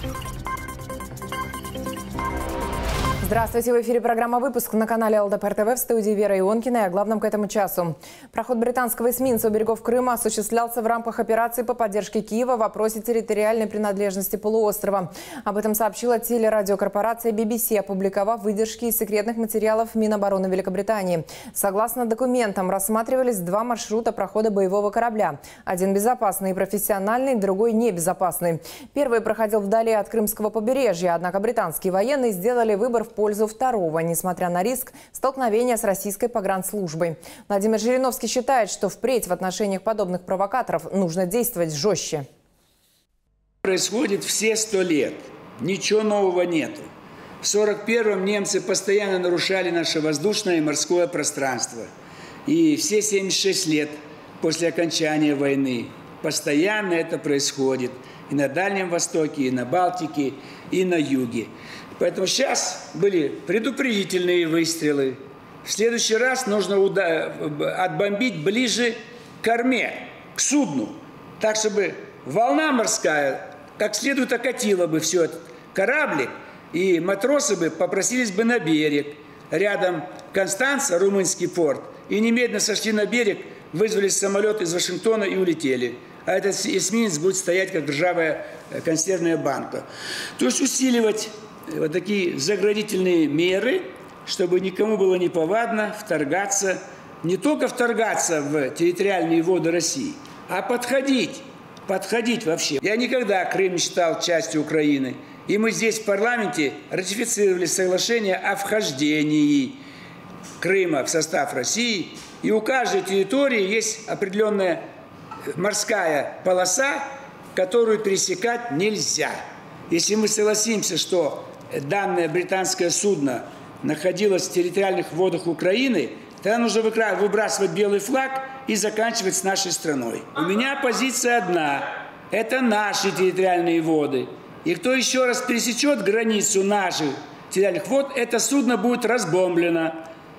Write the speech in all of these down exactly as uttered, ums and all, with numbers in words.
Здравствуйте, в эфире программа «Выпуск» на канале ЛДПР ТВ, в студии Вера Ионкина и о главном к этому часу. Проход британского эсминца у берегов Крыма осуществлялся в рамках операции по поддержке Киева в вопросе территориальной принадлежности полуострова. Об этом сообщила телерадиокорпорация би би си, опубликовав выдержки из секретных материалов Минобороны Великобритании. Согласно документам, рассматривались два маршрута прохода боевого корабля. Один безопасный и профессиональный, другой небезопасный. Первый проходил вдали от крымского побережья, однако британские военные сделали выбор в пользу второго, несмотря на риск столкновения с российской погранслужбой. Владимир Жириновский считает, что впредь в отношениях подобных провокаторов нужно действовать жестче. Происходит все сто лет. Ничего нового нету. В сорок первом немцы постоянно нарушали наше воздушное и морское пространство. И все семьдесят шесть лет после окончания войны постоянно это происходит. И на Дальнем Востоке, и на Балтике, и на Юге. Поэтому сейчас были предупредительные выстрелы. В следующий раз нужно отбомбить ближе к корме, к судну. Так, чтобы волна морская как следует окатила бы все этот кораблик, и матросы бы попросились бы на берег. Рядом Констанца, румынский порт, и немедленно сошли на берег, вызвали самолет из Вашингтона и улетели. А этот эсминец будет стоять, как ржавая консервная банка. То есть усиливать вот такие заградительные меры, чтобы никому было неповадно вторгаться, не только вторгаться в территориальные воды России, а подходить, подходить вообще. Я никогда Крым не считал частью Украины. И мы здесь в парламенте ратифицировали соглашение о вхождении Крыма в состав России. И у каждой территории есть определенная морская полоса, которую пересекать нельзя. Если мы согласимся, что данное британское судно находилось в территориальных водах Украины, тогда нужно выбрасывать белый флаг и заканчивать с нашей страной. У меня позиция одна. Это наши территориальные воды. И кто еще раз пересечет границу наших территориальных вод, это судно будет разбомблено.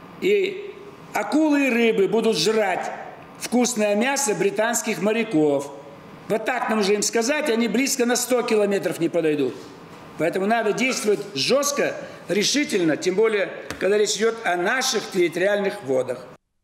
И акулы и рыбы будут жрать вкусное мясо британских моряков. Вот так нам уже им сказать, они близко на сто километров не подойдут. Поэтому надо действовать жестко, решительно, тем более, когда речь идет о наших территориальных водах.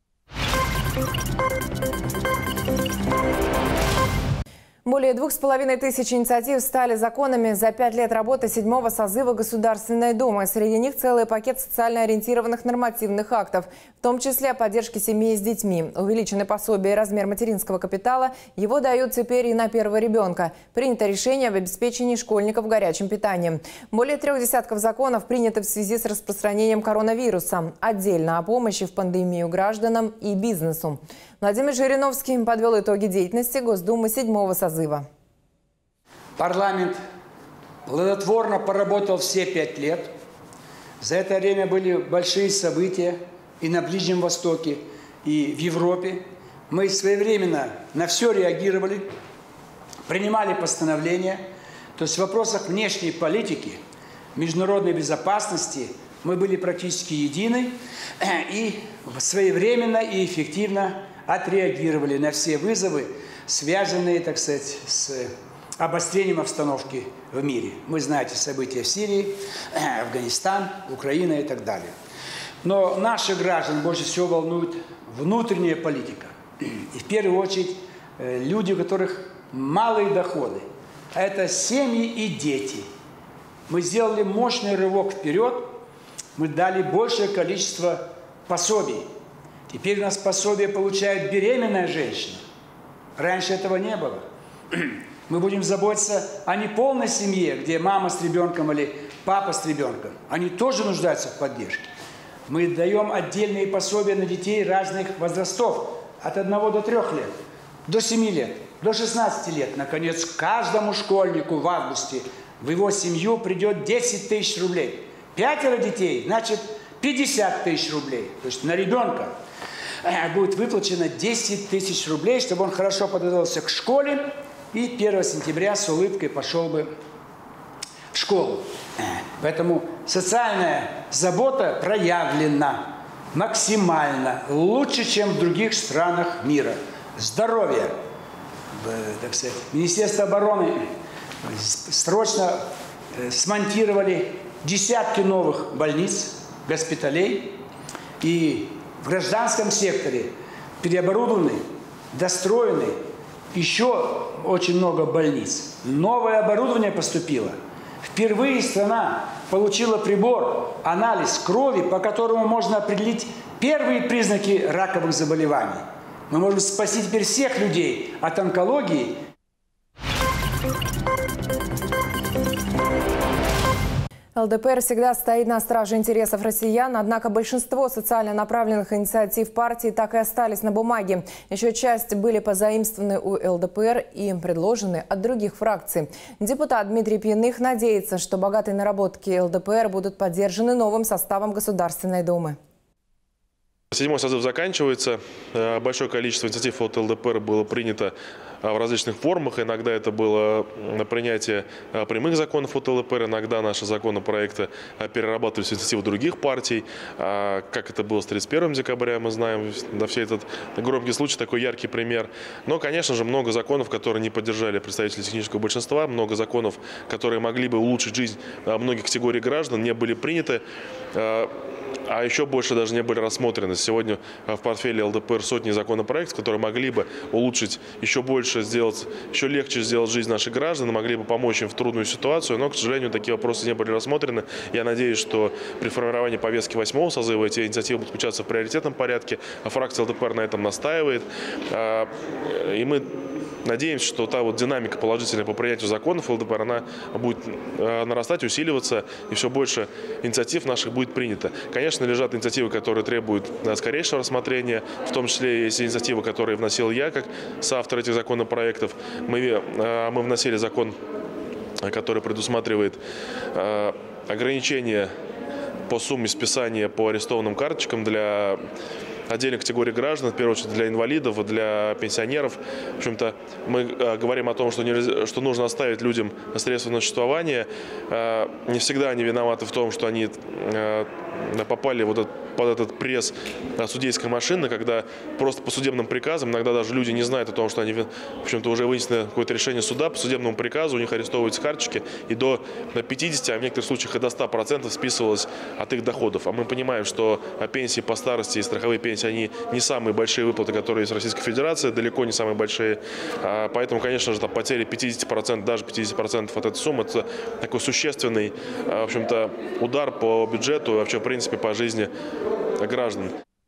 Более двух с половиной тысяч инициатив стали законами за пять лет работы седьмого созыва Государственной Думы. Среди них целый пакет социально ориентированных нормативных актов, в том числе о поддержке семей с детьми. Увеличены пособия и размер материнского капитала. Его дают теперь и на первого ребенка. Принято решение об обеспечении школьников горячим питанием. Более трех десятков законов приняты в связи с распространением коронавируса. Отдельно о помощи в пандемию гражданам и бизнесу. Владимир Жириновский подвел итоги деятельности Госдумы седьмого созыва. Парламент плодотворно поработал все пять лет. За это время были большие события и на Ближнем Востоке, и в Европе. Мы своевременно на все реагировали, принимали постановления. То есть в вопросах внешней политики, международной безопасности мы были практически едины и своевременно и эффективно отреагировали на все вызовы, связанные, так сказать, с обострением обстановки в мире. Вы знаете события в Сирии, Афганистан, Украина и так далее. Но наших граждан больше всего волнует внутренняя политика. И в первую очередь люди, у которых малые доходы. А это семьи и дети. Мы сделали мощный рывок вперед. Мы дали большее количество пособий. Теперь у нас пособие получает беременная женщина. Раньше этого не было. Мы будем заботиться о неполной семье, где мама с ребенком или папа с ребенком. Они тоже нуждаются в поддержке. Мы даем отдельные пособия на детей разных возрастов. От одного до трех лет, до семи лет, до шестнадцати лет. Наконец, каждому школьнику в августе в его семью придет десять тысяч рублей. Пятеро детей, значит, пятьдесят тысяч рублей. То есть на ребенка будет выплачено десять тысяч рублей, чтобы он хорошо подготовился к школе и первого сентября с улыбкой пошел бы в школу. Поэтому социальная забота проявлена максимально, лучше, чем в других странах мира. Здоровье. Так сказать, Министерство обороны срочно смонтировали десятки новых больниц, госпиталей. И в гражданском секторе переоборудованы, достроены еще очень много больниц. Новое оборудование поступило. Впервые страна получила прибор, анализ крови, по которому можно определить первые признаки раковых заболеваний. Мы можем спасти теперь всех людей от онкологии. ЛДПР всегда стоит на страже интересов россиян, однако большинство социально направленных инициатив партии так и остались на бумаге. Еще часть были позаимствованы у ЛДПР и предложены от других фракций. Депутат Дмитрий Пьяных надеется, что богатые наработки ЛДПР будут поддержаны новым составом Государственной Думы. Седьмой созыв заканчивается. Большое количество инициатив от ЛДПР было принято в различных формах. Иногда это было принятие прямых законов от ЛДПР, иногда наши законопроекты перерабатывались в инициативы других партий. Как это было с тридцать первым декабря, мы знаем, на все этот громкий случай, такой яркий пример. Но, конечно же, много законов, которые не поддержали представители технического большинства, много законов, которые могли бы улучшить жизнь многих категорий граждан, не были приняты. А еще больше даже не были рассмотрены. Сегодня в портфеле ЛДПР сотни законопроектов, которые могли бы улучшить еще больше, сделать, еще легче сделать жизнь наших граждан, могли бы помочь им в трудную ситуацию. Но, к сожалению, такие вопросы не были рассмотрены. Я надеюсь, что при формировании повестки восьмого созыва эти инициативы будут включаться в приоритетном порядке. Фракция ЛДПР на этом настаивает. И мы надеемся, что та вот динамика положительная по принятию законов ЛДПР, она будет нарастать, усиливаться, и все больше инициатив наших будет принято. Конечно, лежат инициативы, которые требуют скорейшего рассмотрения, в том числе есть инициативы, которые вносил я, как соавтор этих законопроектов. Мы, мы вносили закон, который предусматривает ограничение по сумме списания по арестованным карточкам для отдельных категорий граждан, в первую очередь для инвалидов, для пенсионеров. В общем-то, мы говорим о том, что, нельзя, что нужно оставить людям средства на существование. Не всегда они виноваты в том, что они попали вот этот, под этот пресс судейской машины, когда просто по судебным приказам, иногда даже люди не знают о том, что они, в общем-то, уже вынесено какое-то решение суда, по судебному приказу у них арестовываются карточки, и до пятидесяти, а в некоторых случаях и до ста процентов списывалось от их доходов. А мы понимаем, что пенсии по старости и страховые пенсии, они не самые большие выплаты, которые есть в Российской Федерации, далеко не самые большие. Поэтому, конечно же, там, потеря пятидесяти процентов, даже пятидесяти процентов от этой суммы, это такой существенный, в общем-то, удар по бюджету и вообще, в принципе, по жизни граждан.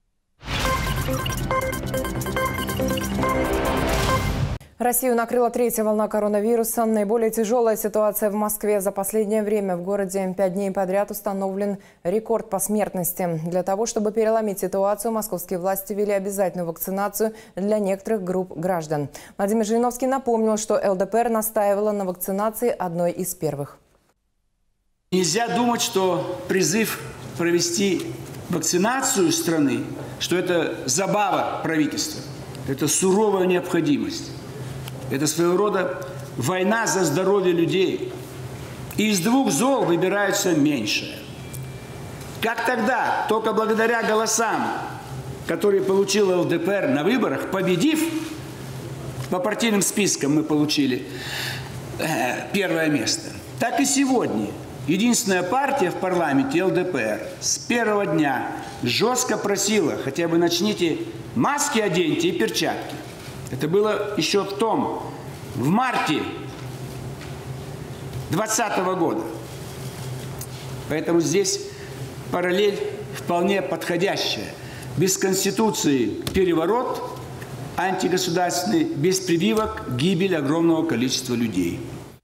Россию накрыла третья волна коронавируса. Наиболее тяжелая ситуация в Москве. За последнее время в городе пять дней подряд установлен рекорд по смертности. Для того, чтобы переломить ситуацию, московские власти ввели обязательную вакцинацию для некоторых групп граждан. Владимир Жириновский напомнил, что ЛДПР настаивала на вакцинации одной из первых. Нельзя думать, что призыв провести вакцинацию страны, что это забава правительства. Это суровая необходимость. Это своего рода война за здоровье людей. И из двух зол выбирается меньшее. Как тогда, только благодаря голосам, которые получила ЛДПР на выборах, победив, по партийным спискам мы получили э, первое место, так и сегодня. Единственная партия в парламенте, ЛДПР, с первого дня жестко просила, хотя бы начните, маски оденьте и перчатки. Это было еще в том, в марте двадцатого года. Поэтому здесь параллель вполне подходящая. Без Конституции переворот антигосударственный, без прививок гибель огромного количества людей.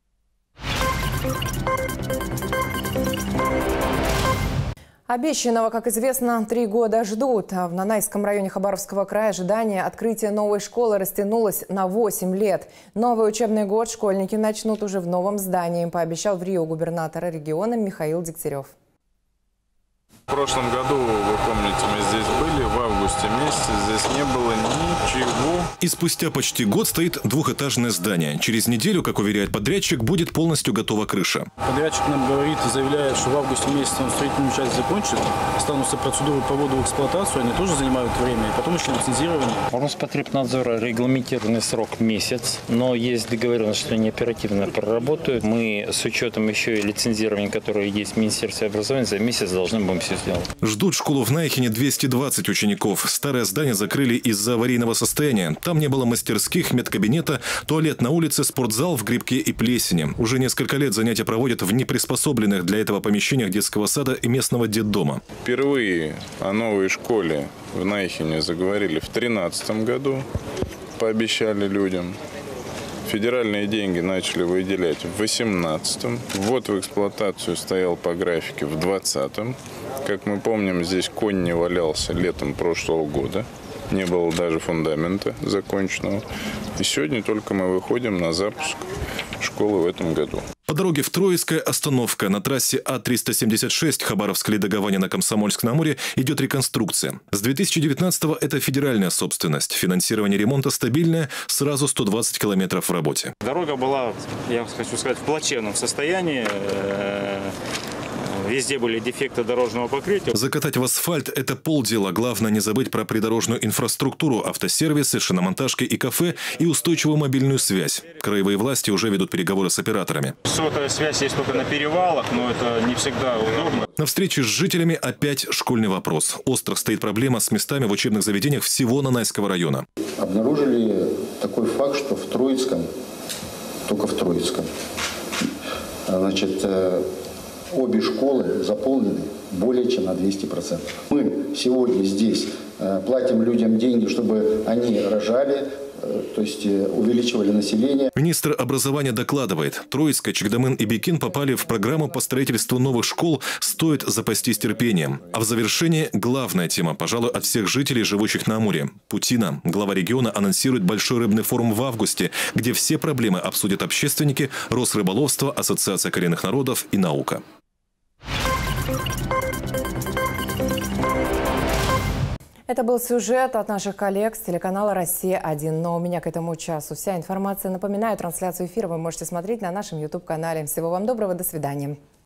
Обещанного, как известно, три года ждут. А в Нанайском районе Хабаровского края ожидание открытия новой школы растянулось на восемь лет. Новый учебный год школьники начнут уже в новом здании, пообещал в Рио губернатор региона Михаил Дегтярев. В прошлом году, вы помните, мы здесь были, в августе месяце, здесь не было ничего. И спустя почти год стоит двухэтажное здание. Через неделю, как уверяет подрядчик, будет полностью готова крыша. Подрядчик нам говорит и заявляет, что в августе месяце он строительную часть закончит, останутся процедуры по вводу в эксплуатацию, они тоже занимают время, и потом еще лицензирование. У Роспотребнадзора регламентированный срок месяц, но есть договоренность, что они оперативно проработают. Мы с учетом еще и лицензирования, которое есть в Министерстве образования, за месяц должны будем все сделать. Ждут школу в Наихене двести двадцать учеников. Старое здание закрыли из-за аварийного состояния. Там не было мастерских, медкабинета, туалет на улице, спортзал в грибке и плесени. Уже несколько лет занятия проводят в неприспособленных для этого помещениях детского сада и местного детдома. Впервые о новой школе в Наихене заговорили в две тысячи тринадцатом году, пообещали людям. Федеральные деньги начали выделять в две тысячи восемнадцатом. Ввод в эксплуатацию стоял по графике в двадцатом. Как мы помним, здесь конь не валялся летом прошлого года. Не было даже фундамента законченного. И сегодня только мы выходим на запуск школы в этом году. По дороге в Троицкое остановка. На трассе А триста семьдесят шесть Хабаровск-Ледоговане на Комсомольск-на-Амуре идет реконструкция. С две тысячи девятнадцатого это федеральная собственность. Финансирование ремонта стабильное, сразу сто двадцать километров в работе. Дорога была, я хочу сказать, в плачевном состоянии. Везде были дефекты дорожного покрытия. Закатать в асфальт – это полдела. Главное не забыть про придорожную инфраструктуру, автосервисы, шиномонтажки и кафе и устойчивую мобильную связь. Краевые власти уже ведут переговоры с операторами. Сотовая связь есть только на перевалах, но это не всегда удобно. На встрече с жителями опять школьный вопрос. Остро стоит проблема с местами в учебных заведениях всего Нанайского района. Обнаружили такой факт, что в Троицком, только в Троицком, значит, обе школы заполнены более чем на двести процентов. Мы сегодня здесь платим людям деньги, чтобы они рожали, то есть увеличивали население. Министр образования докладывает, Троицкая, Чагдамын и Бекин попали в программу по строительству новых школ, стоит запастись терпением. А в завершении главная тема, пожалуй, от всех жителей, живущих на Амуре. Путина, глава региона, анонсирует большой рыбный форум в августе, где все проблемы обсудят общественники, Росрыболовство, Ассоциация коренных народов и наука. Это был сюжет от наших коллег с телеканала «Россия один». Но у меня к этому часу вся информация. Напоминаю, трансляцию эфира вы можете смотреть на нашем ютуб-канале. Всего вам доброго, до свидания.